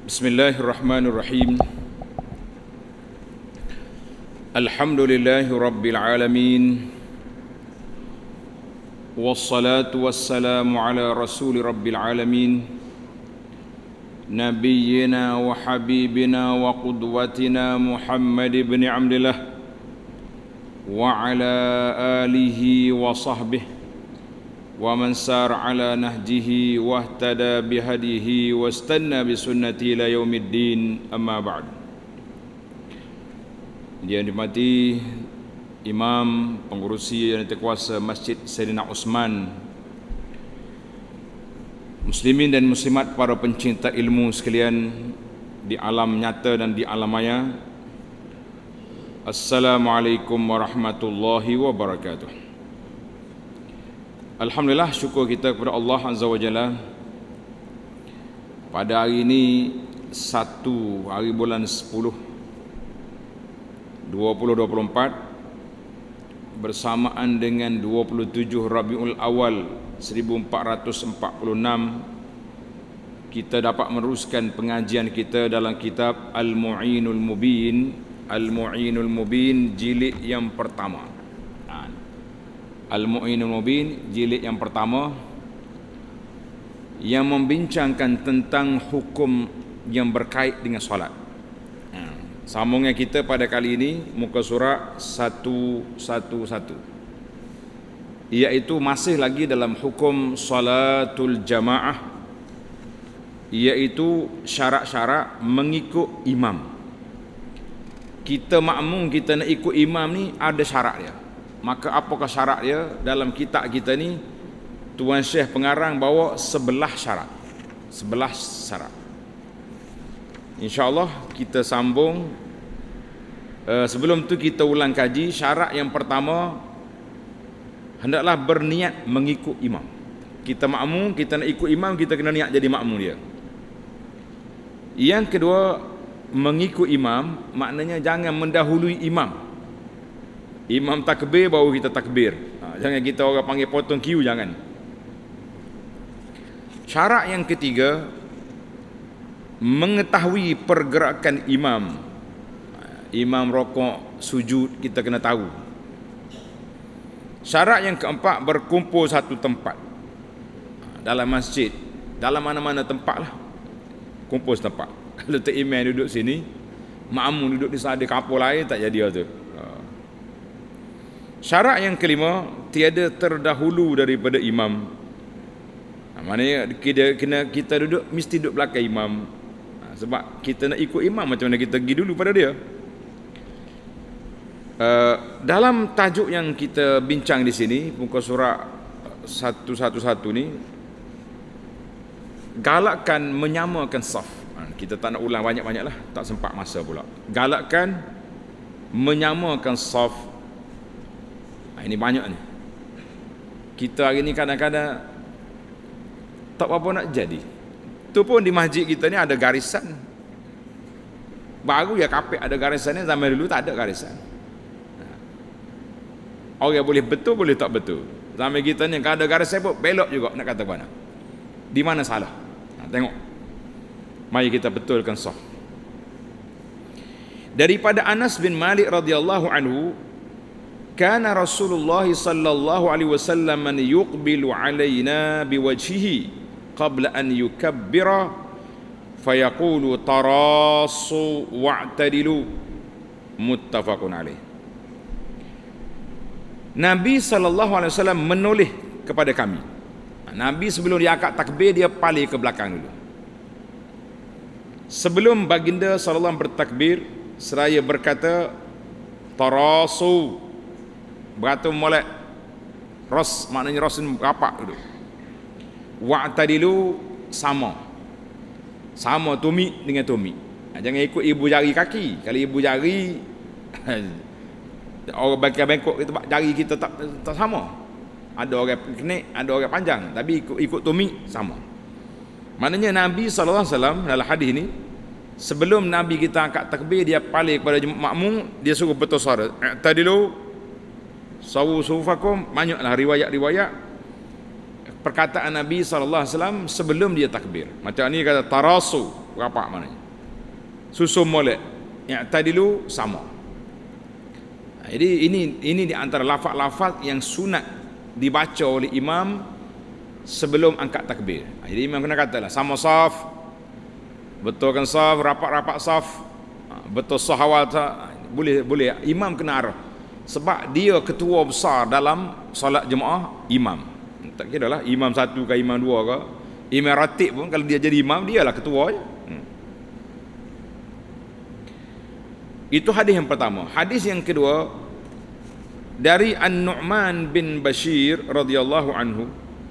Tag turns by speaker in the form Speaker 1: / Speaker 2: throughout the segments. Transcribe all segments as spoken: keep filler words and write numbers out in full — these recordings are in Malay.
Speaker 1: Bismillahirrahmanirrahim. Alhamdulillahi rabbil alamin. Wassalatu wassalamu ala rasuli rabbil alamin, nabiyyina wa habibina wa qudwatina Muhammad ibn Abdillah wa ala alihi wa sahbihi wa man sar ala nahjihi wahtada bihadihi wastanna bisunnati ila yaumiddin, amma ba'd. Yang dimati Imam Pengurusi yang terkuasa Masjid Sayyidina Uthman, muslimin dan muslimat, para pencinta ilmu sekalian di alam nyata dan di alam maya, Assalamualaikum warahmatullahi wabarakatuh. Alhamdulillah, syukur kita kepada Allah Azza wa Jalla. Pada hari ini satu hari bulan sepuluh dua ribu dua puluh empat, bersamaan dengan dua puluh tujuh Rabiul Awal seribu empat ratus empat puluh enam, kita dapat meneruskan pengajian kita dalam kitab Al-Mu'inul Mubin. Al-Mu'inul Mubin jilid yang pertama. Al-Mu'inul Mubin jilid yang pertama, yang membincangkan tentang hukum yang berkait dengan solat. Sambungnya kita pada kali ini muka surat seratus sebelas, iaitu masih lagi dalam hukum salatul jamaah, iaitu syarat-syarat mengikut imam. Kita makmum, kita nak ikut imam ni ada syarat dia. Maka apakah syarat dia? Dalam kitab kita ni Tuan Syekh pengarang bawa sebelah syarat. Sebelah syarat. InsyaAllah kita sambung. uh, Sebelum tu kita ulang kaji. Syarat yang pertama, hendaklah berniat mengikut imam. Kita makmum, kita nak ikut imam, kita kena niat jadi makmum dia. Yang kedua, mengikut imam maknanya jangan mendahului imam. Imam takbir baru kita takbir. Ha, jangan kita orang panggil potong kiu, jangan. Syarat yang ketiga, mengetahui pergerakan imam. Imam rokok, sujud, kita kena tahu. Syarat yang keempat, berkumpul satu tempat. Dalam masjid, dalam mana-mana tempat lah, kumpul setempat. Kalau tak imam duduk sini, makmum duduk di sana, di kapal lain, tak jadi tu. Syarat yang kelima, tiada terdahulu daripada imam. Ha, maknanya kita, kena, kita duduk mesti duduk belakang imam. Ha, sebab kita nak ikut imam, macam mana kita pergi dulu pada dia. Uh, dalam tajuk yang kita bincang di sini, muka surat seratus sebelas ni, galakkan menyamakan saf. Ha, kita tak nak ulang banyak-banyak lah, tak sempat masa pula. Galakkan menyamakan saf. Ini banyak ni. Kita hari ni kadang-kadang tak apa-apa nak jadi. Tu pun di masjid kita ni ada garisan. Baru ya kapek ada garisan ni, zaman dulu tak ada garisan. Orang boleh betul, boleh tak betul. Zaman kita ni kalau ada garisan pun belok juga, nak kata mana. Di mana salah? Ha, tengok. Mari kita betulkan saf. Daripada Anas bin Malik radhiyallahu anhu, kana Rasulullah sallallahu alaihi wasallam man yuqbilu alaina biwajhihi qabla an yukabbira fayaqulu tarasu wa'tadilu, muttafaqun alaih. Nabi sallallahu alaihi wasallam menoleh kepada kami. Nabi sebelum dia akad takbir, dia palih ke belakang dulu. Sebelum baginda sallallahu alaihi wasallam bertakbir, seraya berkata tarasu, beratur molek. Ros maknanya ros ni rapat dulu. Wa'tadilu, sama. Sama tumit dengan tumit. Jangan ikut ibu jari kaki. Kalau ibu jari orang bengkok kita, jari kita tak, tak sama. Ada orang kenik, ada orang panjang, tapi ikut, ikut tumit sama. Maknanya Nabi sallallahu alaihi wasallam dalam hadis ni, sebelum Nabi kita angkat takbir, dia palih kepada makmum, dia suruh betul suara. I'tadilu sawu sufakum. Banyaklah riwayat-riwayat perkataan Nabi sallallahu alaihi wasallam sebelum dia takbir. Macam ni kata tarasu, rapat maknanya. Susun molek. I'tadilu sama. Jadi ini ini di antara lafaz-lafaz yang sunat dibaca oleh imam sebelum angkat takbir. Jadi imam kena katalah sama saf, betulkan saf, rapat-rapat saf, betul saf awal boleh boleh imam kena arah. Sebab dia ketua besar dalam solat jemaah imam. Tak kira lah imam satu ke imam dua ke, imam ratib pun kalau dia jadi imam dialah ketua je. Hmm. Itu hadis yang pertama. Hadis yang kedua dari An-Nu'man bin Bashir radhiyallahu anhu,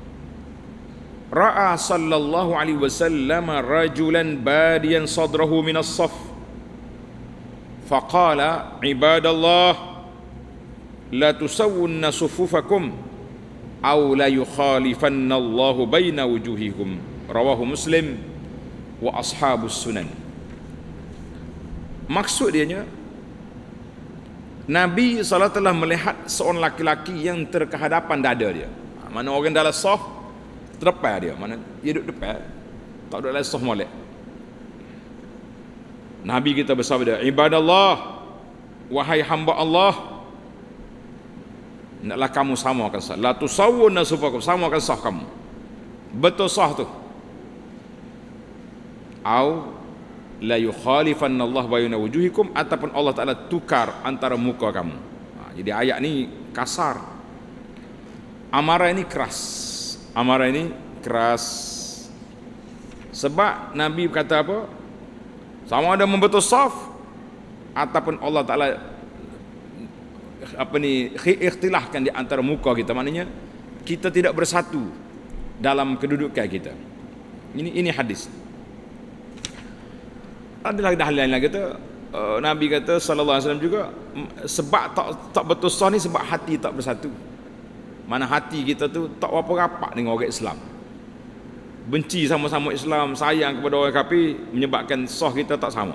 Speaker 1: ra'a sallallahu alaihi wasallam rajulan badiyan sadrahu min as-saff faqala ibadallah la tusawwunna sufufakum aw la yukhalifanna Allahu baina wujuhikum, rawahu Muslim wa ashabus sunan. Maksud dianya, Nabi sallallahu alaihi wasallam melihat seorang laki-laki yang terkehadapan dada dia. Mana orang dalam saf terdepan dia, mana dia duduk depan, tak duduk dalam saf molek. Nabi kita bersabda, ibadallah, wahai hamba Allah, naklah kamu samakan sah. La tusawwunna sufakum, samakan sah kamu. Betul sah tu. Au la yukhalifanna Allah bayna wujuhikum, ataupun Allah Taala tukar antara muka kamu. Ha, jadi ayat ni kasar. Amaran ini keras. Amaran ini keras. Sebab Nabi kata apa? Sama ada membetul saf ataupun Allah Taala apa ni ikhtilafkan di antara muka kita, maknanya kita tidak bersatu dalam kedudukan kita. Ini ini hadis. Ada lagi hal lain lagi kata uh, Nabi kata sallallahu alaihi wasallam juga, sebab tak tak betul sah ni sebab hati tak bersatu. Mana hati kita tu tak apa rapat dengan orang Islam. Benci sama-sama Islam, sayang kepada orang kafir, menyebabkan sah kita tak sama.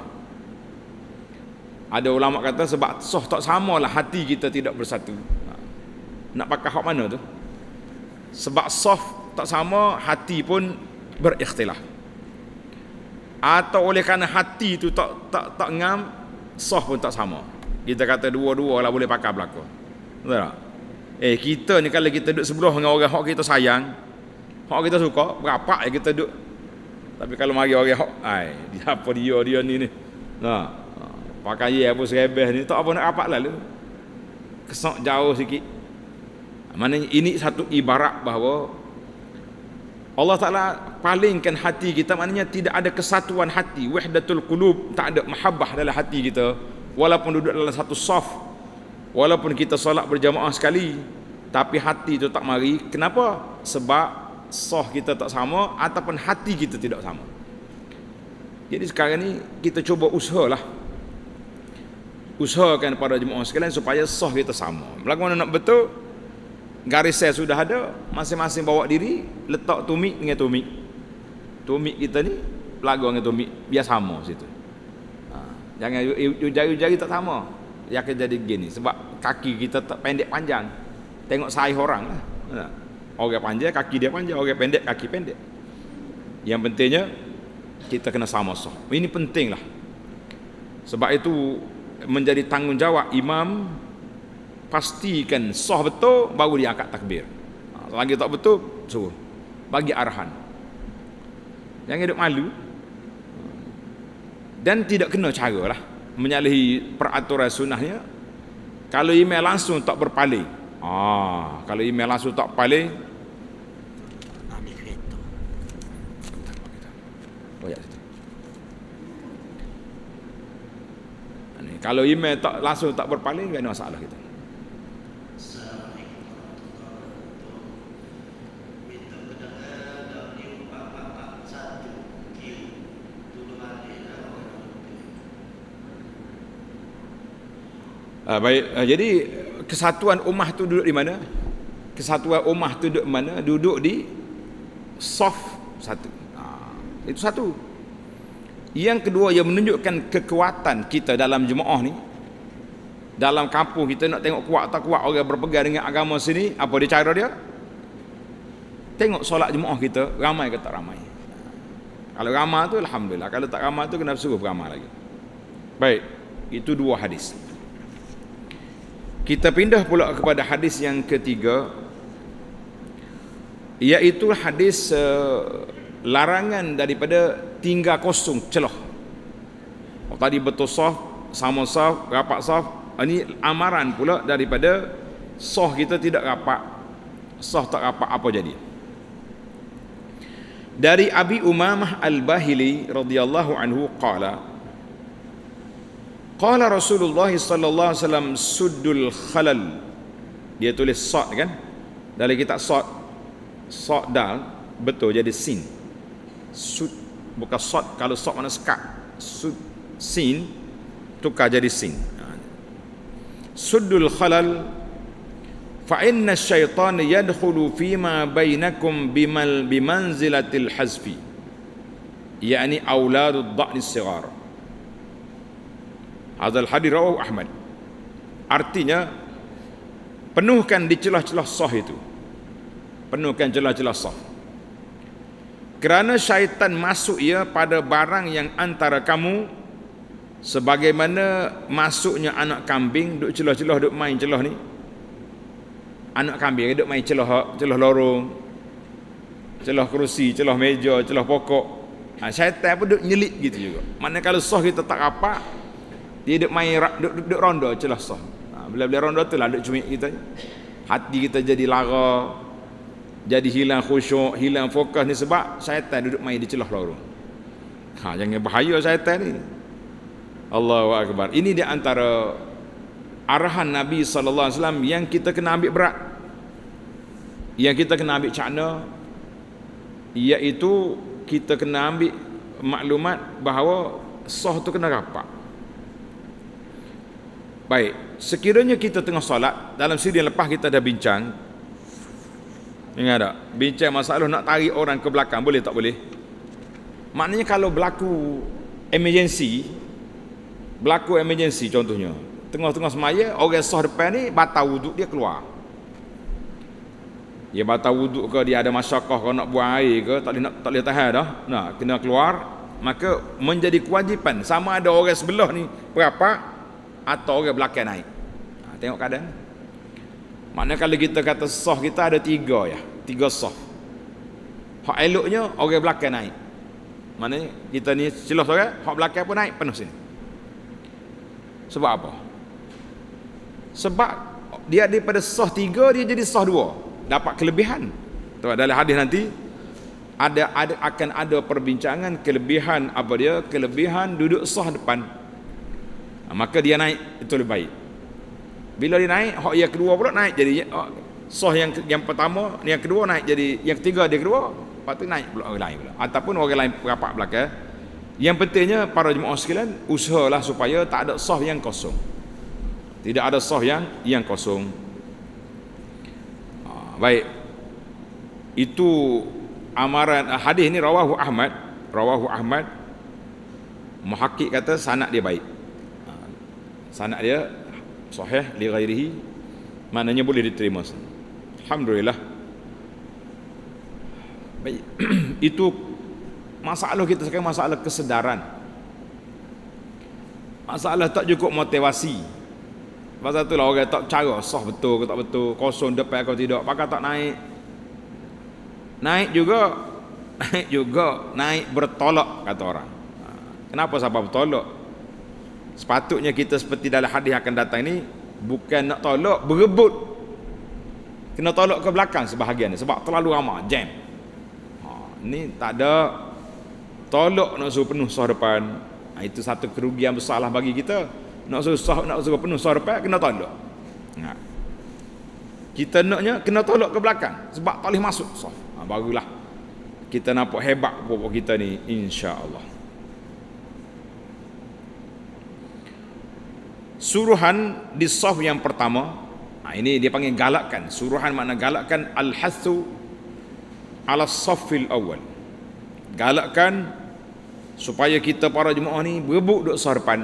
Speaker 1: Ada ulama kata sebab sah tak samalah hati kita tidak bersatu. Nak pakai hak mana tu? Sebab sah tak sama, hati pun berikhtilaf. Atau oleh kerana hati tu tak tak tak ngam, sah pun tak sama. Kita kata dua-dua lah boleh pakai belaka. Betul tak? Eh kita ni kalau kita duduk sebelah dengan orang hak kita sayang, hak kita suka, berapa ya kita duduk. Tapi kalau mari orang hak, ai, dia apa dia dia ni ni. Nah, pakai apa serebeh ni tak apa nak rapat lalu. Kesak jauh sikit. Maknanya ini satu ibarat bahawa Allah Ta'ala palingkan hati kita, maknanya tidak ada kesatuan hati, wahdatul qulub, tak ada mahabbah dalam hati kita. Walaupun duduk dalam satu saf, walaupun kita solat berjamaah sekali, tapi hati itu tak mari. Kenapa? Sebab saf kita tak sama ataupun hati kita tidak sama. Jadi sekarang ni kita cuba usahalah, usahakan para jemaah sekalian supaya sah kita sama. Bagaimana nak betul? Garis saya sudah ada, masing-masing bawa diri, letak tumik dengan tumik. Tumik kita ni pelaga dengan tumik, biar sama situ. Ha, jangan jari-jari tak sama. Yang akan jadi gini sebab kaki kita tak pendek panjang. Tengok saiz orang lah. Ha. Orang panjang kaki dia panjang, orang pendek kaki pendek. Yang pentingnya kita kena sama sah. Ini pentinglah. Sebab itu menjadi tanggungjawab imam, pastikan sah betul baru dia angkat takbir. Ha, selagi tak betul suruh bagi arahan. Jangan hidup malu. Dan tidak kena cara lah menyalahi peraturan sunnahnya. Kalau imam langsung tak berpaling, ah, kalau imam langsung tak paling, ambil kereta. Oh ya, kalau imam tak langsung tak berpaling, tak ada masalah kita. Uh, baik, uh, jadi kesatuan ummah tu duduk di mana? Kesatuan ummah tu duduk di mana? Duduk di saf satu. Uh, itu satu. Yang kedua, yang menunjukkan kekuatan kita dalam jemaah ni, dalam kampung kita nak tengok kuat tak kuat orang berpegang dengan agama sini, apa dia cara dia? Tengok solat jemaah kita ramai ke tak ramai. Kalau ramah tu alhamdulillah, kalau tak ramah tu kena suruh beramal lagi. Baik, itu dua hadis. Kita pindah pula kepada hadis yang ketiga, iaitu hadis uh, larangan daripada tinggal kosong celah. Oh, tadi betul saf, sama saf, rapat saf. Ini amaran pula daripada saf kita tidak rapat, saf tak rapat, apa jadi? Dari Abi Umamah Al-Bahili radhiyallahu anhu qala qala Rasulullah sallallahu alaihi wasallam suddul khalal. Dia tulis sad kan, dari kitab sad, sad dal betul jadi sin, sud bukan sad. Kalau sad mana sekat, sud sin tukar jadi sin. Suddul khalal fa inna syaitan yadkhulu fima bainakum bimal bimanzilatil hazfi, yakni auladud dha'ni sighar. Hadzal hadis rawahu Ahmad. Artinya penuhkan di celah-celah sah itu, penuhkan celah-celah sah, kerana syaitan masuk ia pada barang yang antara kamu, sebagaimana masuknya anak kambing duk celah-celah duk main celah ni. Anak kambing duk main celah celah lorong, celah kerusi, celah meja, celah pokok. Ha, syaitan pun duk nyelit gitu juga. Mana kalau sah kita tak rapat, dia duk main duk, duk, duk ronda celah sah. Ha, bila-bila ronda tu lah duk cumik kita. Hati kita jadi lara, jadi hilang khusyuk, hilang fokus ni sebab syaitan duduk main di celah lorong. Ha, jangan bahaya syaitan ni. Allahu akbar. Ini di antara arahan Nabi sallallahu alaihi wasallam yang kita kena ambil berat, yang kita kena ambil cakna, iaitu kita kena ambil maklumat bahawa sah tu kena rapat. Baik, sekiranya kita tengah solat, dalam siri yang lepas kita dah bincang, ingat tak? Bincang masalah nak tarik orang ke belakang, boleh tak boleh? Maknanya kalau berlaku emergency, berlaku emergency contohnya, tengah-tengah semaya, orang sah depan ni batal wuduk, dia keluar. Dia batal wuduk ke, dia ada masyarakat ke, nak buang air ke, tak boleh, nak, tak boleh tahan dah, nah, kena keluar. Maka menjadi kewajipan, sama ada orang sebelah ni berapat atau orang belakang naik. Ha, tengok keadaan. Maknanya kalau kita kata sah kita ada tiga ya, tiga sah. Hak eloknya orang belakang naik. Maknanya kita ni celah orang, hak belakang pun naik penuh sini. Sebab apa? Sebab dia daripada sah tiga dia jadi sah dua, dapat kelebihan. Tu dalam hadis nanti ada, ada akan ada perbincangan kelebihan apa dia? Kelebihan duduk sah depan. Ha, maka dia naik itu lebih baik. Bila dia naik, hak yang kedua pula naik jadi oh, sah yang yang pertama, yang kedua naik jadi yang ketiga, dia kedua, lepas tu naik pula orang lain pula. Ataupun orang lain rapat belakang. Yang pentingnya para jemaah sekalian, usahalah supaya tak ada sah yang kosong. Tidak ada sah yang yang kosong. Ha, baik. Itu amaran hadis ni rawahu Ahmad, rawahu Ahmad. Muhakkik kata sanad dia baik. Ha, sanad dia sahih li ghairihi, maknanya boleh diterima. Alhamdulillah. Baik. Itu masalah kita sekarang, masalah kesedaran. Masalah tak cukup motivasi. Pasal itulah orang tak cara sah betul ke tak betul, kosong depan atau tidak, pakai tak naik. Naik juga, naik juga, naik bertolak kata orang. Kenapa sebab bertolak? Sepatutnya kita seperti dalam hadis akan datang ni, bukan nak tolak, berebut. Kena tolak ke belakang sebahagian ni, sebab terlalu ramai, jam. Ha, ni tak ada tolak nak suruh penuh sah depan. Ha, itu satu kerugian besar lah bagi kita. Nak suruh sah, nak suruh penuh sah depan, kena tolak. Ha. Kita naknya kena tolak ke belakang, sebab tak boleh masuk sah. Ha, barulah kita nampak hebat pokok kita ni, insya-Allah. Suruhan di saf yang pertama, ha, ini dia panggil galakkan. Suruhan makna galakkan, al-hathu ala safil awal. Galakkan supaya kita para jemaah ni berebut duduk saf depan,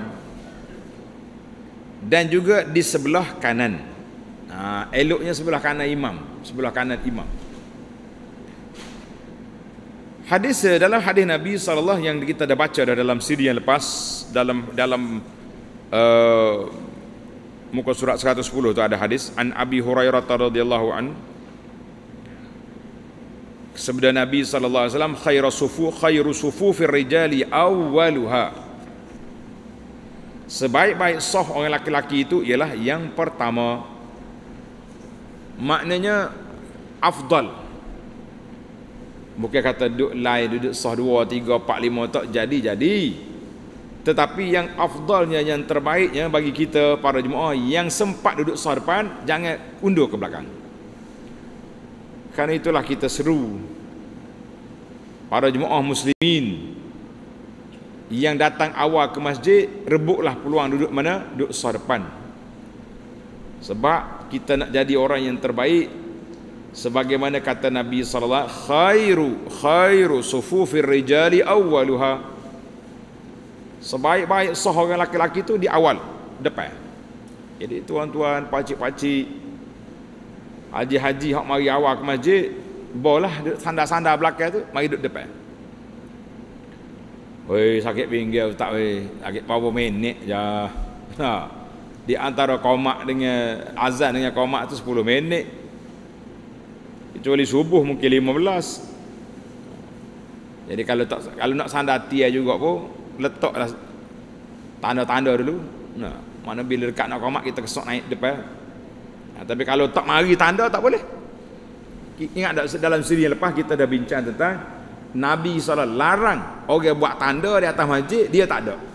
Speaker 1: dan juga di sebelah kanan. Ha, eloknya sebelah kanan imam, sebelah kanan imam. Hadis dalam hadis Nabi sallallahu yang kita dah baca dah dalam siri yang lepas, dalam dalam uh, muka surat seratus sepuluh tu ada hadis an Abi Hurairah radhiyallahu an, sabda Nabi sallallahu alaihi wasallam, khairu sufu khairu sufufir rijali awwaluha, sebaik-baik saf orang laki-laki itu ialah yang pertama. Maknanya afdal, bukan kata duduk lain, duduk sah dua, tiga, empat, lima tak jadi-jadi. Tetapi yang afdalnya, yang terbaiknya bagi kita para jemaah yang sempat duduk sah depan, jangan undur ke belakang. Karena itulah kita seru para jemaah muslimin yang datang awal ke masjid, rebutlah peluang duduk mana? Duduk sah depan. Sebab kita nak jadi orang yang terbaik, sebagaimana kata Nabi sallallahu alaihi wasallam, khairu khairu sufufir rijali awwaluha, sebaik-baik sah orang laki-laki itu di awal, depan. Jadi tuan-tuan, pakcik-pakcik, haji-haji hak mari awal ke masjid, boleh duduk sandar-sandar belakang tu, mari duduk depan. Weh, sakit pinggir tak weh, sakit berapa minit je. Ha. Di antara qomat dengan azan dengan qomat tu sepuluh minit. Kecuali subuh mungkin lima belas. Jadi kalau tak, kalau nak sandar tiai juga pun letaklah tanda-tanda dulu. Nah, mana bila dekat nak qomat kita kesok naik depan. Nah, tapi kalau tak mari tanda tak boleh. Ingat tak dalam siri yang lepas kita dah bincang tentang Nabi sallallahu alaihi wasallam larang orang buat tanda di atas masjid, dia tak ada.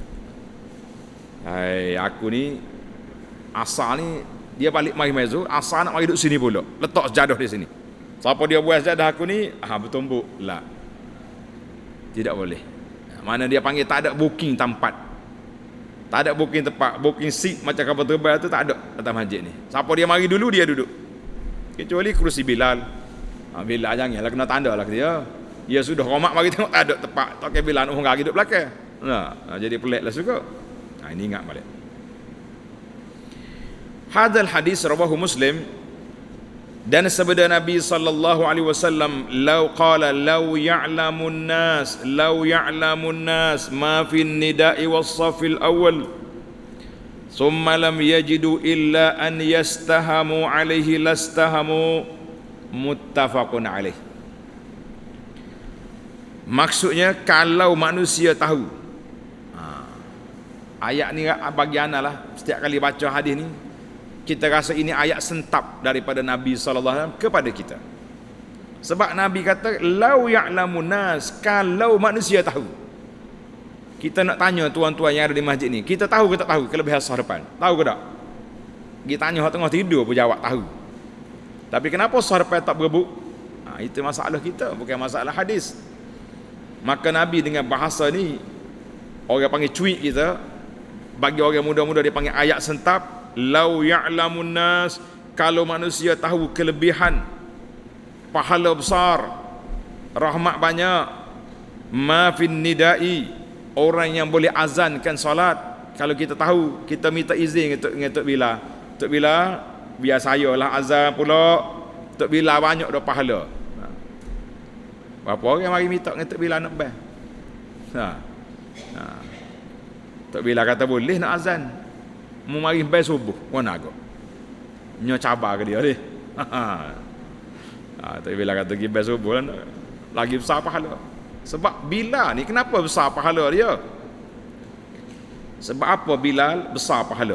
Speaker 1: Hai, aku ni asal ni dia balik mari maizur, asal nak mari duduk sini pula. Letak sejadah di sini. Siapa dia buat sejadah aku ni, ah bertumbuk. Lah. Tidak boleh. Mana dia panggil tak ada booking tempat. Tak ada booking tempat, booking seat macam kapal terbang tu tak ada atas masjid ni. Siapa dia mari dulu dia duduk. Kecuali kerusi Bilal. Ha, Bilal janganlah kena tanda lah dia. Dia sudah romak mari tengok tak ada tempat. Tak kira Bilal orang lagi duduk belakang. Nah, jadi peliklah juga. Nah, ini ingat balik. Hadal hadis rawahu Muslim, dan sabda Nabi sallallahu alaihi wasallam, "Lau qala lau ya'lamun nas, lau ya'lamun nas ma fi nida'i was-safil awwal, thumma lam yajidu illa an yastahamu alaihi lastahamu." Muttafaqun alaih. Maksudnya kalau manusia tahu, ha, ayat ni bagi ana lah, setiap kali baca hadis ni kita rasa ini ayat sentap daripada Nabi sallallahu alaihi wasallam kepada kita. Sebab Nabi kata lau ya'lamun nas, kalau manusia tahu. Kita nak tanya tuan-tuan yang ada di masjid ni, kita tahu ke tak tahu kelebihan sah depan? Tahu ke tak? Kita tanya orang tengah tidur pun jawab tahu. Tapi kenapa sah depan tak berebut? Ha, itu masalah kita, bukan masalah hadis. Maka Nabi dengan bahasa ni, orang panggil cuit kita, bagi orang muda-muda dia panggil ayat sentap. Lau ya'lamun nas, kalau manusia tahu kelebihan pahala besar, rahmat banyak, ma fin nida'i, orang yang boleh azankan solat. Kalau kita tahu, kita minta izin untuk Tok Bila, Tok Bila biar saya lah azan pula, Tok Bila banyak dah pahala. Berapa orang mari minta dengan Tok Bila nak bang? Ha. Ha. Tok Bila kata boleh nak azan. Mu mari bang subuh, mana agak? Nyo cabar ke dia ni. Ha. Tok Bila kata pergi bang subuh lagi besar pahala. Sebab Bilal ni kenapa besar pahala dia? Sebab apa Bilal besar pahala?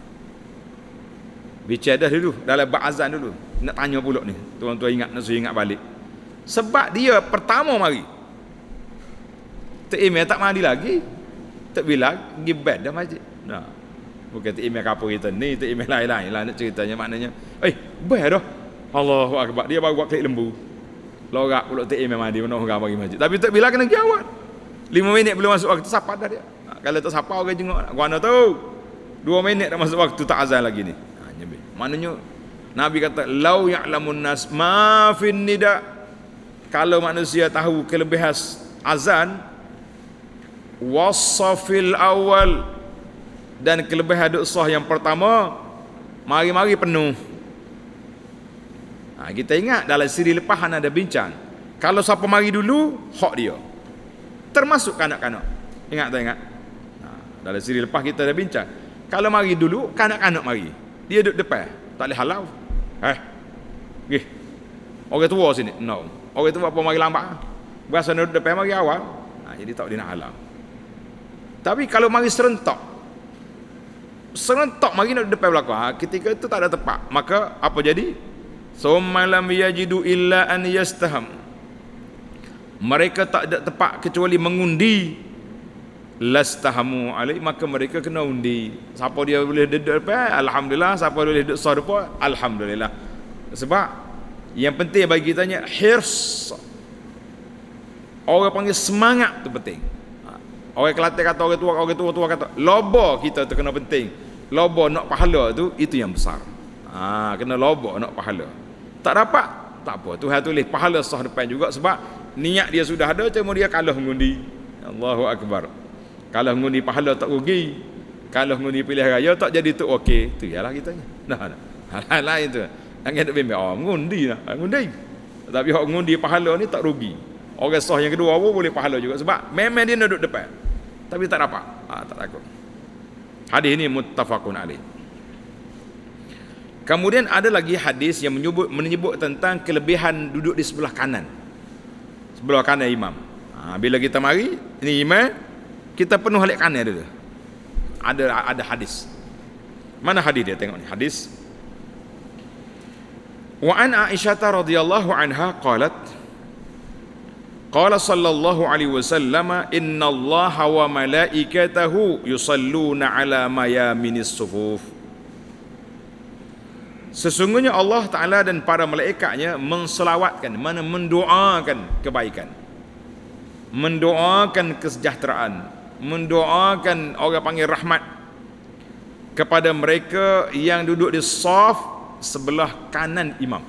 Speaker 1: Bicara dulu dalam bab azan dulu. Nak tanya pula ni. Tuan-tuan ingat, nak ingat balik. Sebab dia pertama mari. Tok Imam tak mandi lagi. Tok Bilal pergi bed dah masjid. Nah. Bukan Tok Imam kapur kita ni, Tok Imam lain-lain lah nak ceritanya, maknanya eh bed dah. Allahu akbar. Dia baru buat klik lembu. Lorak pula Tok Imam mandi mana orang bagi masjid. Tapi Tok Bilal kena pergi awal. lima minit belum masuk waktu sapa dah dia. Ha, kalau tak sapa orang jenguk. Gua nak tahu. dua minit dah masuk waktu tak azan lagi ni. Ha, nyebih. Maknanya Nabi kata lau ya'lamun nas ma fin nida, kalau manusia tahu kelebihan azan, wasafil awal, dan kelebihan duk sah yang pertama, mari-mari penuh. Ha, kita ingat dalam siri lepas ada bincang Kalau siapa mari dulu, hak dia. Termasuk kanak-kanak. Ingat tak ingat? Nah, dalam siri lepas kita dah bincang. Kalau mari dulu, kanak-kanak mari. Dia duduk depan. Tak boleh halau. Eh. Gih. Orang tua sini. No. Orang tua apa mari lambat. Biasa duduk depan mari awal. Nah, jadi tak boleh nak halau. Tapi kalau mari serentak. Serentak mari nak duduk depan belakang. Ha, ketika itu tak ada tempat. Maka apa jadi? Summa lam yajidu illa an yastaham. Mereka tak ada tempat kecuali mengundi. Lastahamu alai, maka mereka kena undi. Siapa dia boleh duduk depan, alhamdulillah. Siapa boleh duduk sah depan, alhamdulillah. Sebab yang penting bagi kita nya hirs. Orang panggil semangat tu penting. Orang Kelantan kata orang tua, orang tua tua kata loba kita tu kena penting. Loba nak pahala tu itu yang besar. Ha, kena loba nak pahala. Tak dapat, tak apa. Tuhan tulis pahala sah depan juga sebab niat dia sudah ada, cuma dia kalah mengundi. Allahu Akbar. Kalah mengundi pahala tak rugi. Kalah mengundi pilihan raya tak jadi tu okey. Tu ialah kitanya. Nah, nah. Hal lain tu. Jangan nak bimbang, oh mengundi lah. Mengundi. Tapi hak mengundi pahala ni tak rugi. Orang sah yang kedua pun boleh pahala juga sebab memang dia nak duduk depan. Tapi tak dapat. Ha, tak takut. Hadis ini muttafaqun alaih. Kemudian ada lagi hadis yang menyebut menyebut tentang kelebihan duduk di sebelah kanan. Sebelah kanan imam. Ha, bila kita mari, ini imam, kita penuh balik kanan dulu. Ada ada hadis. Mana hadis dia? Tengok ni hadis. Wa an Aisyah radhiyallahu anha qalat qala sallallahu alaihi wasallam innallaha wa malaikatahu yusalluna ala mayaminis sufuf. Sesungguhnya Allah Ta'ala dan para malaikatnya menselawatkan, mana mendoakan kebaikan, mendoakan kesejahteraan, mendoakan orang panggil rahmat kepada mereka yang duduk di saf sebelah kanan imam.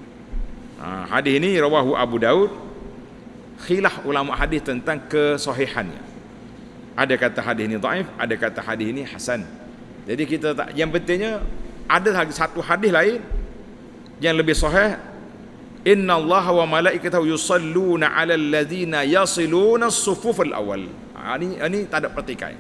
Speaker 1: Ha, hadis ini rawahu Abu Daud. Khilaf ulama hadis tentang kesahihannya. Ada kata hadis ini dhaif, ada kata hadis ini hasan. Jadi kita tak, yang pentingnya ada lagi satu hadis lain yang lebih sahih, innallaha wa malaikatahu yusalluna 'alal ladzina yasiluna as-sufuf al-awwal. Ha, ini ini tak ada pertikai.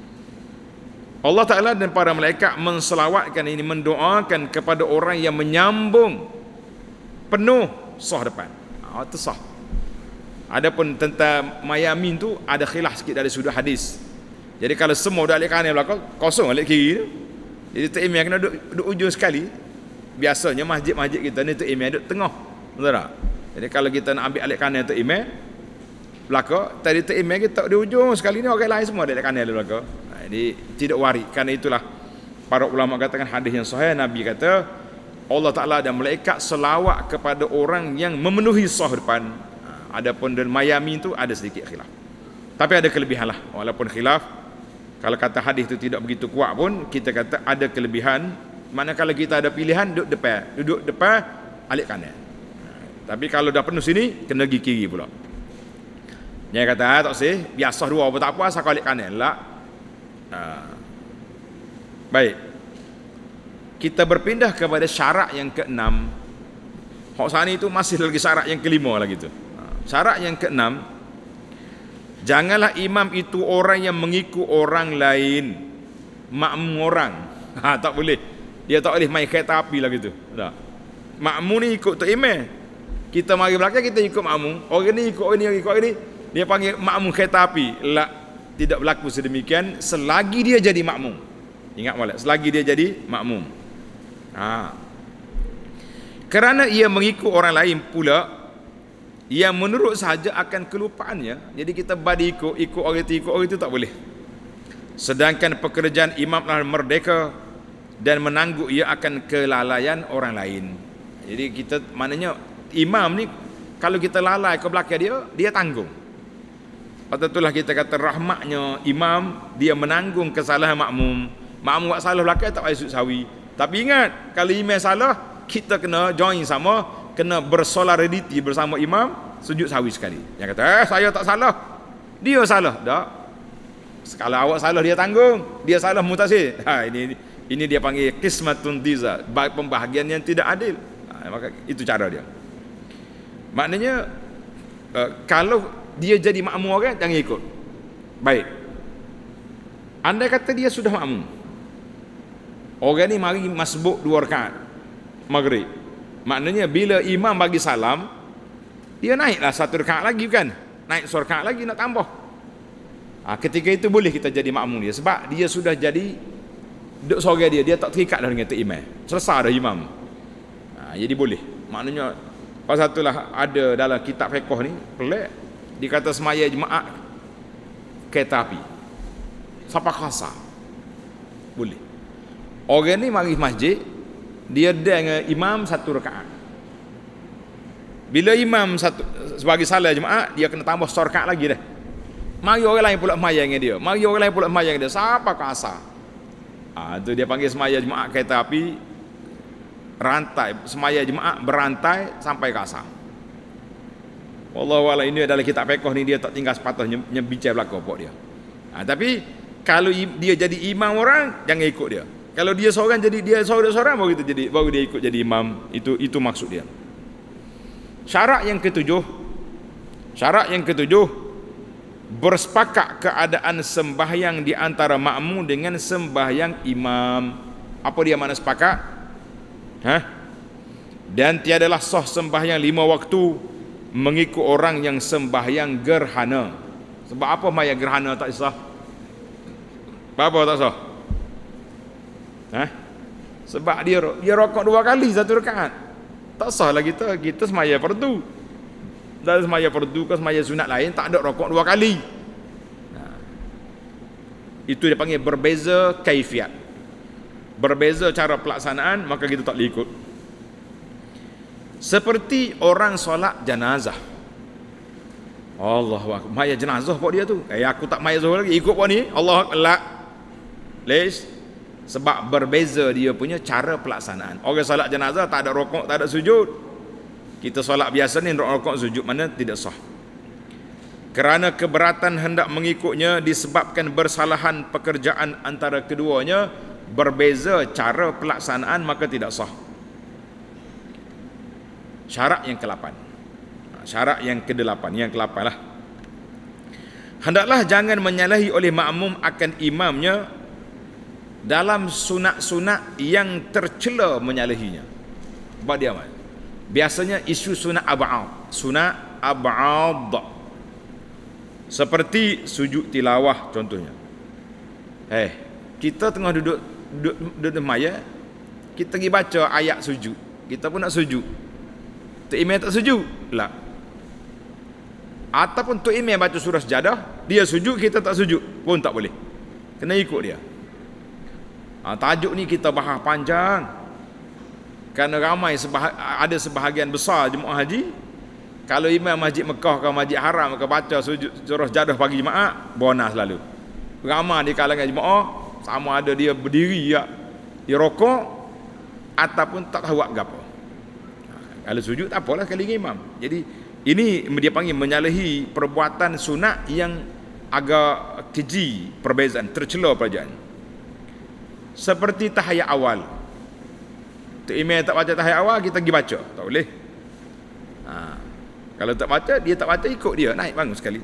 Speaker 1: Allah Ta'ala dan para malaikat menselawatkan ini, mendoakan kepada orang yang menyambung penuh sah depan. Ha, itu sah. Adapun tentang mayamin tu ada khilaf sikit dari sudut hadis. Jadi kalau semua dah alik kanan belakang, kosong alik kiri tu. Jadi tu imam kena duduk, duduk ujung sekali. Biasanya masjid-masjid kita ni tu imam duduk tengah. Betul tak? Jadi kalau kita nak ambil alik kanan tu imam belakang, tadi tu imam kita di ujung sekali ni, orang lain semua alik kanan belakang. Jadi tidak waris. Kerana itulah para ulama katakan hadis yang sahih, Nabi kata Allah Ta'ala dan malaikat selawat kepada orang yang memenuhi sah depan. Adapun dan mayami tu ada sedikit khilaf. Tapi ada kelebihan lah. Walaupun khilaf, kalau kata hadis itu tidak begitu kuat pun, kita kata ada kelebihan. Manakala kita ada pilihan, duduk depan. Duduk depan, alik kanan. Tapi kalau dah penuh sini, kena pergi kiri pula. Dia kata, ah, tak sih, biasa dua apa tak apa, asal alik kanan. Tak. Ha. Baik. Kita berpindah kepada syarat yang keenam. Hak sana itu masih lagi syarat yang kelima lagi tu. Syarat yang keenam, janganlah imam itu orang yang mengikut orang lain, makmum orang. Ha, tak boleh. Dia tak boleh main kereta api lah gitu. Tak. Makmum ni ikut tu imam. Kita mari belakang, kita ikut makmum. Orang ni ikut orang ni, ikut orang ni. Dia panggil makmum kereta api. La, tidak berlaku sedemikian selagi dia jadi makmum. Ingat molek, selagi dia jadi makmum. Ha. Kerana ia mengikut orang lain pula yang menurut sahaja akan kelupaannya. Jadi kita badi ikut, ikut orang itu, ikut orang itu tak boleh. Sedangkan pekerjaan imam adalah merdeka dan menangguh ia akan kelalaian orang lain. Jadi kita, maknanya imam ni kalau kita lalai ke belakang dia, dia tanggung. Patut itulah kita kata rahmatnya imam, dia menanggung kesalahan makmum. Makmum buat salah belakang tak payah sujud sawi. Tapi ingat, kalau imam salah, kita kena join sama, kena bersolidariti bersama imam, sujud sawi sekali. Yang kata, eh saya tak salah, dia salah. Tak. Kalau awak salah, dia tanggung. Dia salah mutasir. Ha, ini ini dia panggil qismatun diza, pembahagian yang tidak adil. Ha, maka itu cara dia. Maknanya uh, kalau dia jadi makmum orang, jangan ikut. Baik. Andai kata dia sudah makmum, orang ni mari masbuk dua rakaat maghrib, maknanya bila imam bagi salam, dia naiklah satu rakaat lagi, kan? Naik satu rakaat lagi nak tambah. Ha, ketika itu boleh kita jadi makmum dia, sebab dia sudah jadi duduk sorang dia, dia tak terikat dah dengan tu imam, selesai dah imam. Ha, jadi boleh. Maknanya pasal itulah ada dalam kitab fiqh ni pelik, dikata semaya jemaah kereta api siapa khasa boleh. Orang ni mari masjid, dia dengan imam satu rakaat. Bila imam satu sebagai salah jemaah, dia kena tambah satu rakaat lagi dah. Mari orang lain pula semaya dengan dia, mari orang lain pula semaya dengan dia, siapa khasa. Ah, tu dia panggil semaya jemaah kereta api rantai, semaya jemaah berantai sampai ke asar. Wallahu a'lam. Ini adalah kitab fiqh ni, dia tak tinggal sepatutnya nyebicar belaka pok dia. Ha, tapi kalau dia jadi imam orang, jangan ikut dia. Kalau dia seorang jadi dia seorang-seorang baru kita jadi baru dia ikut jadi imam. Itu itu maksud dia. Syarat yang ketujuh, syarat yang ketujuh bersepakat keadaan sembahyang di antara makmum dengan sembahyang imam. Apa dia makna sepakat? Hah? Dan tiadalah sah sembahyang lima waktu mengikut orang yang sembahyang gerhana. Sebab apa maya gerhana tak sah? Apa tak sah? Hah? Sebab dia dia rokok dua kali satu rakaat. Tak sah lah kita. Kita semaya fardu. Dan semaya fardu ke semaya sunat lain tak ada rokok dua kali. Nah, itu dia panggil berbeza kaifiat. Berbeza cara pelaksanaan, maka kita tak boleh ikut. Seperti orang solat jenazah. Allahu akbar. Maya jenazah pok dia tu. Eh aku tak maya zuhur lagi, ikut pok ni. Allahu akbar. Les. Sebab berbeza dia punya cara pelaksanaan. Orang solat jenazah tak ada rokok, tak ada sujud. Kita solat biasa ni rokok sujud, mana tidak sah. Kerana keberatan hendak mengikutnya disebabkan bersalahan pekerjaan antara keduanya, berbeza cara pelaksanaan, maka tidak sah. Syarat yang ke-lapan. Syarat yang ke-delapan, yang ke-lapan lah. Hendaklah jangan menyalahi oleh makmum akan imamnya dalam sunat-sunat yang tercela menyalahinya. Sebab dia apa? Biasanya isu sunat ab'ad, sunat ab'ad. Seperti sujud tilawah contohnya. Eh, kita tengah duduk duduk, duduk maya, kita pergi baca ayat sujud. Kita pun nak sujud. Tok Imam tak sujud. Lah. Ataupun Tok Imam baca surah Sajadah, dia sujud, kita tak sujud, pun tak boleh. Kena ikut dia. Ha, tajuk ni kita bahas panjang. Kerana ramai sebah, ada sebahagian besar jemaah haji, kalau imam masjid Mekah ke masjid Haram ke baca sujud surah Sajadah pagi jemaah, bonus lalu. Ramai di kalangan jemaah sama ada dia berdiri ya, dia rokok ataupun tak tahu gapo. Kalau sujud tak apalah kali imam. Jadi ini dia panggil menyalahi perbuatan sunat yang agak keji, perbezaan, tercela perajaan. Seperti tahiyat awal. Tok Imam tak baca tahiyat awal, kita pergi baca, tak boleh. Ha. Kalau tak baca, dia tak baca, ikut dia, naik bangun sekali.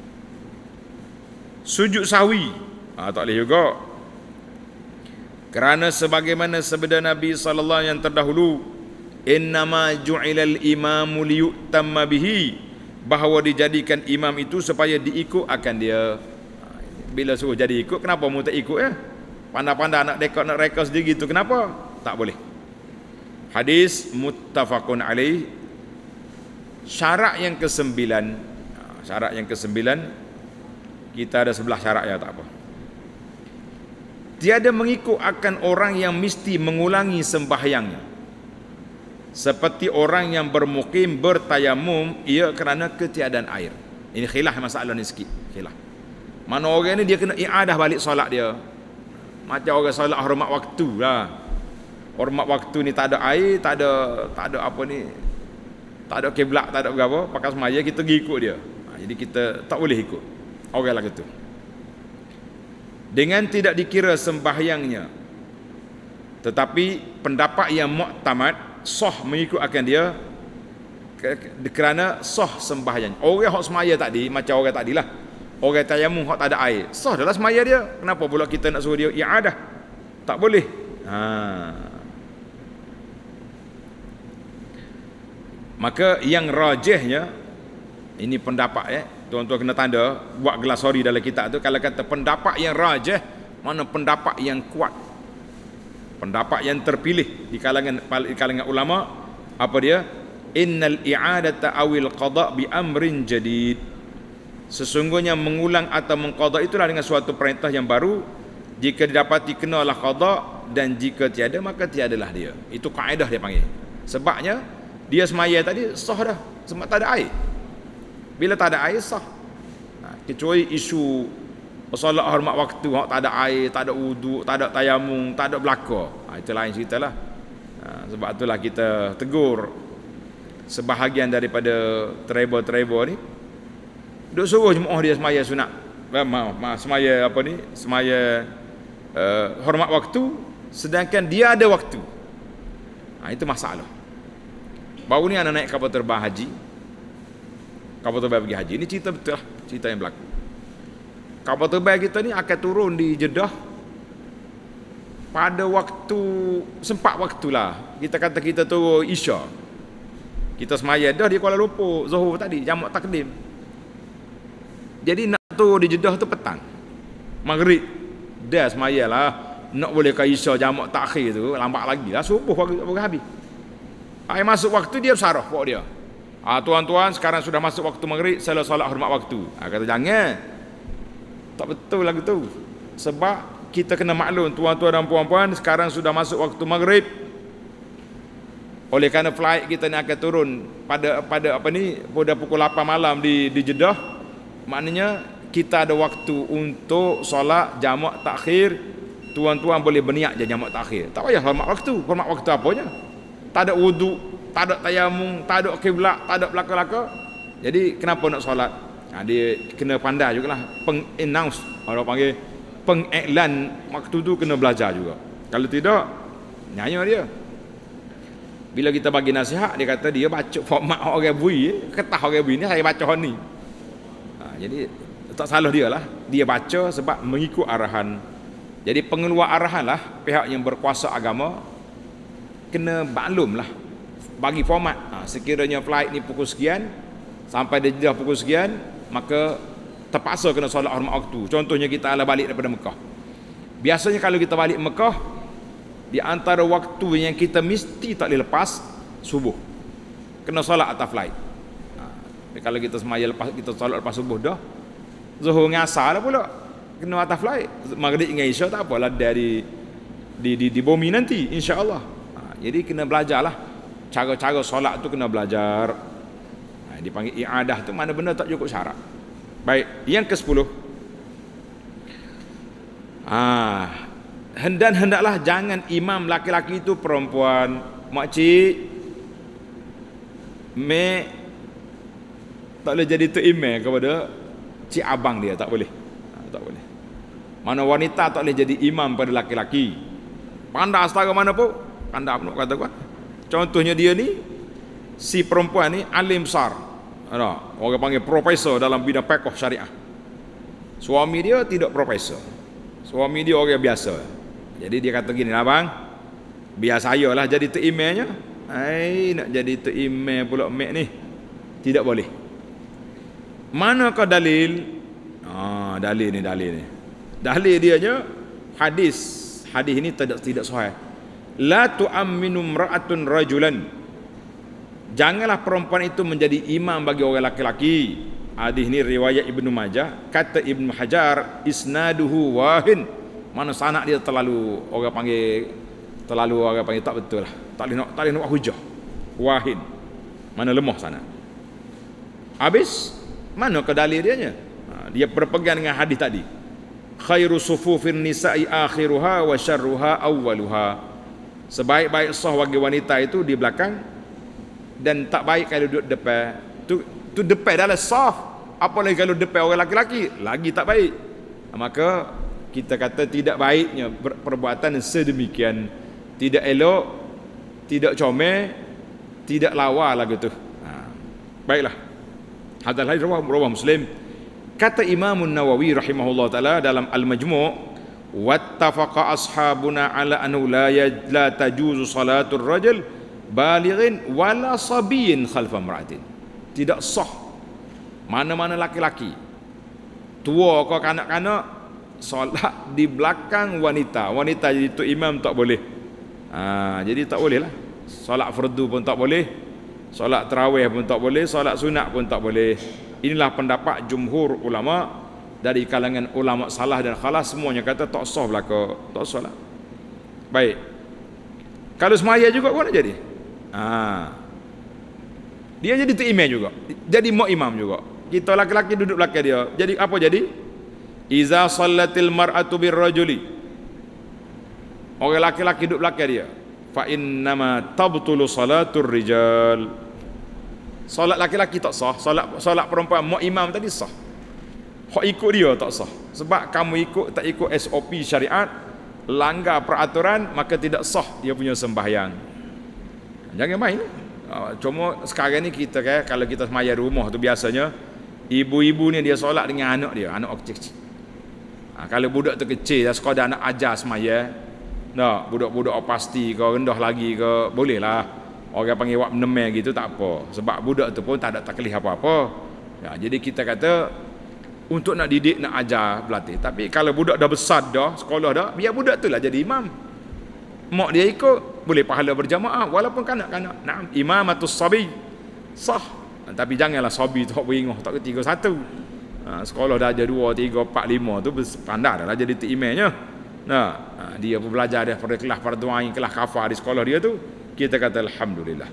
Speaker 1: Sujud sahwi, ha, tak boleh juga. Kerana sebagaimana sabda Nabi sallallahu alaihi wasallam yang terdahulu, innama ju'ilal imamu liyutamma bihi, bahawa dijadikan imam itu supaya diikut akan dia. Bila suruh jadi ikut, kenapa mu tak ikut ya? Pandai-pandai nak rekod nak rekod sendiri tu, kenapa? Tak boleh. Hadis muttafaqun alaih. Syarat yang kesembilan, syarat yang kesembilan, kita ada sebelah syarat ya, tak apa. Tiada mengikut akan orang yang mesti mengulangi sembahyangnya, seperti orang yang bermukim bertayamum ia kerana ketiadaan air. Ini khilaf masalah ni sikit, khilaf. Mana orang ni dia kena i'adah balik solat dia. Macam orang solat hormat waktu lah. Hormat waktu ni tak ada air, tak ada tak ada apa ni, tak ada kiblat, tak ada apa, pakai semaya kita pergi ikut dia. Ha, jadi kita tak boleh ikut orang lah gitu. Dengan tidak dikira sembahyangnya, tetapi pendapat yang muktamad sah mengikut akan dia kerana sah sembahyang. Orang hak semaya tadi macam orang tadilah. Orang tayamum hak tak ada air, sah adalah semaya dia. Kenapa pula kita nak suruh dia i'adah? Tak boleh. Ha. Maka yang rajihnya, ini pendapat ya, tuan-tuan kena tanda buat gelas sorry dalam kitab tu. Kalau kata pendapat yang rajih, mana pendapat yang kuat, pendapat yang terpilih di kalangan di kalangan ulama, apa dia? Innal i'adata awil qada bi amrin jadid. Sesungguhnya mengulang atau mengqada itulah dengan suatu perintah yang baru. Jika didapati kenalah qada, dan jika tiada maka tiadalah dia. Itu kaedah dia panggil. Sebabnya dia semaya tadi sah dah sebab tak ada air. Bila tak ada air sah. Nah, kecuali isu solat hormat waktu, tak ada air, tak ada wudu, tak ada tayamum, tak ada belaka. Ha, itu lain ceritalah. Ha, sebab itulah kita tegur sebahagian daripada travel-travel ni, duk suruh jemaah dia semaya sunat. Maaf, maaf, semaya apa ni? Semaya uh, hormat waktu, sedangkan dia ada waktu. Ha, itu masalah. Baru ni anak naik kapal terbang haji. Kapal terbang pergi haji. Ini cerita betul lah, cerita yang berlaku. Kapal terbang kita ni akan turun di Jeddah pada waktu, sempat waktulah. Kita kata kita turun Isya. Kita semaya dah di Kuala Lumpur Zuhur tadi, jamak takdim. Jadi nak turun di Jeddah tu petang, Maghrib. Dah semaya lah. Nak boleh ke Isya jamak takhir tu lambat lagi lah, subuh baru habis. Hai, masuk waktu dia bersarah pok dia. Ah, tuan-tuan sekarang sudah masuk waktu maghrib, saya solat hormat waktu. Ah, kata jangan. Tak betul lagu tu. Sebab kita kena maklum tuan-tuan dan puan-puan, sekarang sudah masuk waktu maghrib. Oleh kerana flight kita ni akan turun pada pada apa ni pada pukul lapan malam di di Jeddah. Maknanya kita ada waktu untuk solat jamak takhir. Tuan-tuan boleh berniat je jamak takhir. Tak payah hormat waktu. Hormat waktu apanya? Tak ada wudu, tak ada tayamum, tak ada kiblat, tak ada belaka-belaka. Jadi kenapa nak solat? Ha, dia kena pandai jugalah peng-announce, orang panggil pengiklan waktu tu, kena belajar juga. Kalau tidak, nyanyi dia. Bila kita bagi nasihat, dia kata dia baca format orang bui, ketah orang bui ni saya baca ni. Ha, jadi tak salah dia lah. Dia baca sebab mengikut arahan. Jadi pengeluar arahan lah pihak yang berkuasa agama kena maklum lah bagi format. Ha, sekiranya flight ni pukul sekian sampai dia Jeddah pukul sekian, maka terpaksa kena solat hormat waktu. Contohnya kita ala balik daripada Mekah. Biasanya kalau kita balik Mekah, di antara waktu yang kita mesti tak boleh lepas subuh, kena solat atas flight. Ha, kalau kita semaya lepas, kita solat lepas subuh dah, Zuhur dengan Asar lah pula kena atas flight. Maghrib dengan Isya tak apalah, dari di di, di bumi nanti insya-Allah. Jadi kena belajarlah cara-cara solat tu, kena belajar. Ha, dipanggil i'adah tu mana benda tak cukup syarat. Baik, yang ke sepuluh. Ah, dan hendaklah jangan imam laki-laki itu perempuan. Makcik me tak boleh jadi tu imam kepada cik abang dia, tak boleh. Ha, tak boleh. Mana wanita tak boleh jadi imam pada laki-laki. Pandai setara mana pun. Anda nak kata kuat. Contohnya dia ni, si perempuan ni alim besar. Ada orang panggil profesor dalam bidang fiqh syariah. Suami dia tidak profesor. Suami dia orang biasa. Jadi dia kata gini, abang, biar saya lah jadi tu imamnya. Ai, nak jadi tu imam pula mek ni. Tidak boleh. Manakah dalil? Ah, dalil ni, dalil ni. Dalil dianya hadis. Hadis ini tidak tidak sahih. La tu'amminu imra'atun rajulan. Janganlah perempuan itu menjadi imam bagi orang laki-laki. Hadis ini riwayat Ibnu Majah. Kata Ibnu Hajar, isnaduhu wahin. Mana sanad dia terlalu, orang panggil terlalu, orang panggil tak betul lah. Tak boleh nak tak boleh nak hujah. Wahin. Mana lemah sanad. Habis mana ke dalil dianya? Ha, dia berpegang dengan hadis tadi. Khairu sufufin nisa'i akhiruha wa syarruha awwaluha. Sebaik-baik saf bagi wanita itu di belakang, dan tak baik kalau duduk depan. Tu tu depan dalam saf, apalagi kalau depan orang laki-laki, lagi tak baik. Maka kita kata tidak baiknya perbuatan sedemikian. Tidak elok, tidak comel, tidak lawa lagu tu. Ha, Baiklah. Hadal hadis rawah, rawah Muslim. Kata Imam Nawawi rahimahullah taala dalam Al-Majmu', wattafaqa ashabuna ala annahu la la tajuzu salatul rajul balighin wala sabiyyin khalfa imra'atin. Tidak sah mana-mana laki-laki tua ke kanak-kanak solat di belakang wanita. Wanita jadi tu imam tak boleh. Ha, jadi tak boleh lah. Solat fardu pun tak boleh, solat tarawih pun tak boleh, solat sunat pun tak boleh. Inilah pendapat jumhur ulama dari kalangan ulama salah dan khalas, semuanya kata tak sah belaka, tak sah lah. Baik. Kalau semaya juga pun nak jadi. Ha. Dia jadi tu imam juga. Jadi mak imam juga. Kita laki-laki duduk belakang dia. Jadi apa jadi? Iza sallatil mar'atu birrajuli. Orang laki-laki duduk belakang dia. Fa innama tabtulu salatur rijal. Solat laki-laki tak sah, solat solat perempuan mak imam tadi sah. Hak ikut dia tak sah. Sebab kamu ikut tak ikut S O P syariat, langgar peraturan, maka tidak sah dia punya sembahyang. Jangan main. Cuma sekarang ni kita kan, kalau kita semaya rumah tu biasanya ibu-ibu ni dia solat dengan anak dia, anak kecil-kecil. Ha, kalau budak tu kecil, sekadar anak ajar semaya, tak, budak-budak pasti ke rendah lagi ke, boleh lah. Orang panggil wak menemel gitu tak apa. Sebab budak tu pun tak ada taklif apa-apa. Ya, jadi kita kata untuk nak didik, nak ajar, berlatih. Tapi kalau budak dah besar dah, sekolah dah, biar budak tu lah jadi imam. Mak dia ikut, boleh pahala berjamaah walaupun kanak-kanak. Nah, imamatus sabi sah. Tapi janganlah sabi tak beringoh, tak ketiga satu. Ha, sekolah dah ajar dua, tiga, empat, lima tu pandai dah lah jadi tu imamnya. Nah, ha, dia pun belajar daripada kelas fardu ain, kelas kafar di sekolah dia tu. Kita kata alhamdulillah.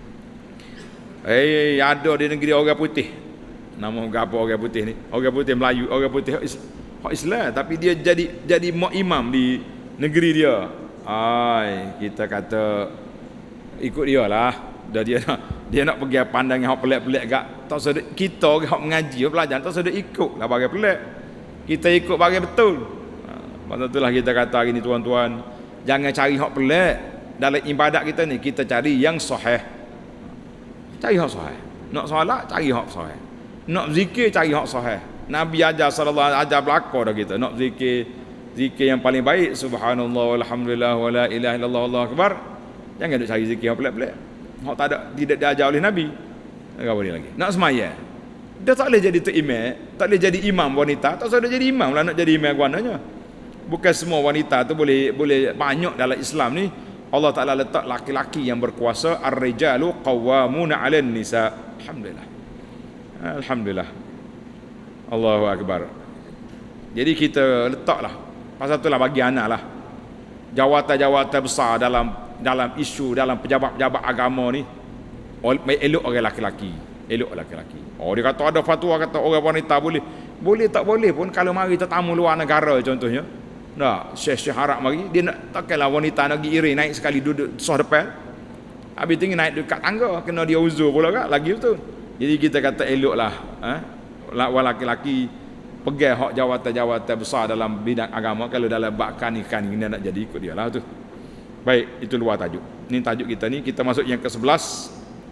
Speaker 1: Eh, ada di negeri orang putih. Nama apa orang putih ni? Orang putih Melayu, orang putih hak Islam, tapi dia jadi jadi mak imam di negeri dia. Ai, kita kata ikut dia lah. Dah dia nak dia nak pergi pandang yang hak pelik-pelik gak. Tak sedek kita orang hak mengaji, belajar tak sedek ikut lah bagi pelik. Kita ikut bagi betul. Ha, pasal itulah kita kata hari ni tuan-tuan, jangan cari hak pelik. Dalam ibadat kita ni, kita cari yang sahih. Cari hak sahih. Nak solat, cari hak sahih. Nak zikir, cari hak sahih. Nabi ajar sallallahu alaihi wasallam, ajar belaka dah kita. Nak zikir, zikir yang paling baik, subhanallah walhamdulillah wala ilaha illallah wallahu akbar. Jangan duk cari zikir yang pelik-pelik. Hak tak ada, tidak diajar oleh Nabi. Apa boleh lagi? Nak semaya, dia tak boleh jadi tu imam, tak boleh jadi imam wanita, tak boleh jadi imam lah nak jadi imam guananya. Bukan semua wanita tu boleh boleh banyak dalam Islam ni. Allah Ta'ala letak laki-laki yang berkuasa. Ar-rijalu qawwamuna 'alan nisa. Alhamdulillah. Alhamdulillah. Allahu akbar. Jadi kita letaklah. Pasal itulah bagi anak lah jawatan-jawatan besar dalam dalam isu, dalam pejabat-pejabat agama ni, elok orang laki-laki. Elok laki-laki. Oh, dia kata ada fatwa kata orang wanita boleh. Boleh tak boleh pun kalau mari tetamu luar negara contohnya. Nah, syekh-syekh harap mari, dia nak takkanlah wanita nak pergi iring naik sekali duduk sah depan. Habis tinggi naik dekat tangga, kena dia uzur pula kan, lagi betul. Jadi kita kata eloklah, eh, laki-laki pegang hak jawatan-jawatan besar dalam bidang agama. Kalau dalam bab kanik-kanik ni nak jadi ikut dia lah tu. Baik, itu luar tajuk. Ini tajuk kita ni, kita masuk yang ke sebelas.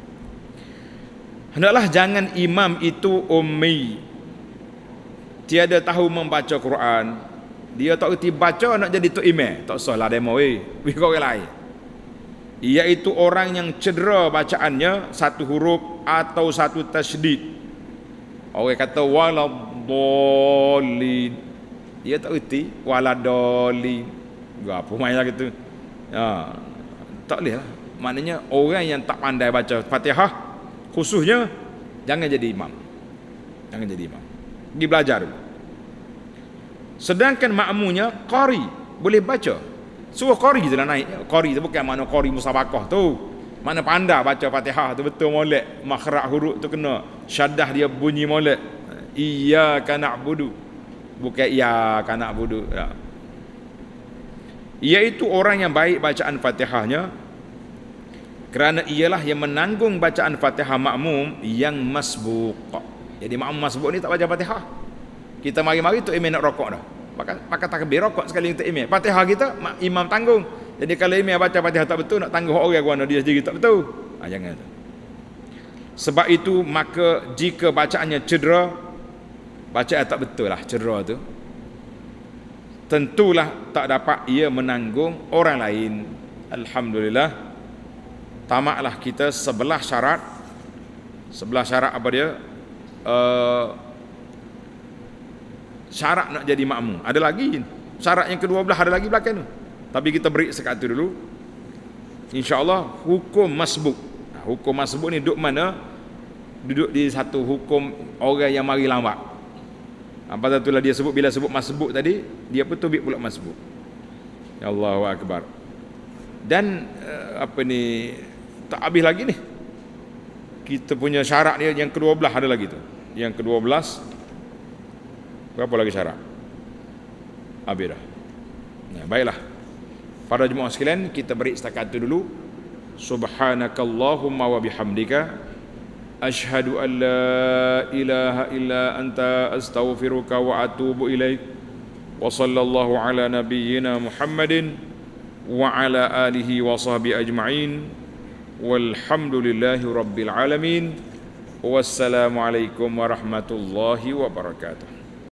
Speaker 1: Hendaklah jangan imam itu ummi, tiada tahu membaca Quran. Dia tak reti baca nak jadi tok imam, tak usahlah demo weh, weh kau orang lain. Iaitu orang yang cedera bacaannya satu huruf atau satu tasydid. Orang kata waladhdallin, dia tak reti waladhdallin. Gapo main lah gitu. Ya, tak boleh lah. Maknanya orang yang tak pandai baca Fatihah khususnya jangan jadi imam. Jangan jadi imam. Pergi belajar dulu. Sedangkan makmunya qari, boleh baca. Suruh qari je lah naik. Qari tu bukan makna qari musabakah tu. Makna pandai baca Fatihah tu betul molek. Makhraj huruf tu kena. Syaddah dia bunyi molek. Iyyaka na'budu. Bukan iyyaka na'budu. Ya. Iaitu orang yang baik bacaan Fatihahnya, kerana ialah yang menanggung bacaan Fatihah makmum yang masbuq. Jadi makmum masbuq ni tak baca Fatihah. Kita mari-mari tu imam nak rokok dah. Maka maka takbir rokok sekali untuk imam. Fatihah kita imam tanggung. Jadi kalau imam baca Fatihah tak betul, nak tanggung orang guna dia sendiri tak betul. Ha, jangan tu. Sebab itu maka jika bacaannya cedera, bacaan tak betul lah cedera tu, tentulah tak dapat ia menanggung orang lain. Alhamdulillah, tamaklah kita sebelah syarat. Sebelah syarat apa dia? Uh, syarat nak jadi makmum. Ada lagi syarat yang kedua belah, ada lagi belakang tu. Tapi kita beri sekat tu dulu. InsyaAllah hukum masbuk. Hukum masbuk ni duduk mana? Duduk di satu hukum orang yang mari lambat. Apa itulah dia sebut, bila sebut masbuk tadi, dia pun tubik pula masbuk. Ya Allahu akbar. Dan uh, apa ni, tak habis lagi ni. Kita punya syarat dia yang kedua belah ada lagi tu. Yang kedua belas, berapa lagi syarat? Habis dah. Nah, baiklah. Para jemaah sekalian, kita beri setakat itu dulu. Subhanakallahumma wa bihamdika asyhadu an la ilaha illa anta astaghfiruka wa atubu ilaik. Wa sallallahu ala nabiyyina Muhammadin wa ala alihi wa sahbihi ajma'in. Walhamdulillahi rabbil alamin. Wassalamu alaikum warahmatullahi wabarakatuh.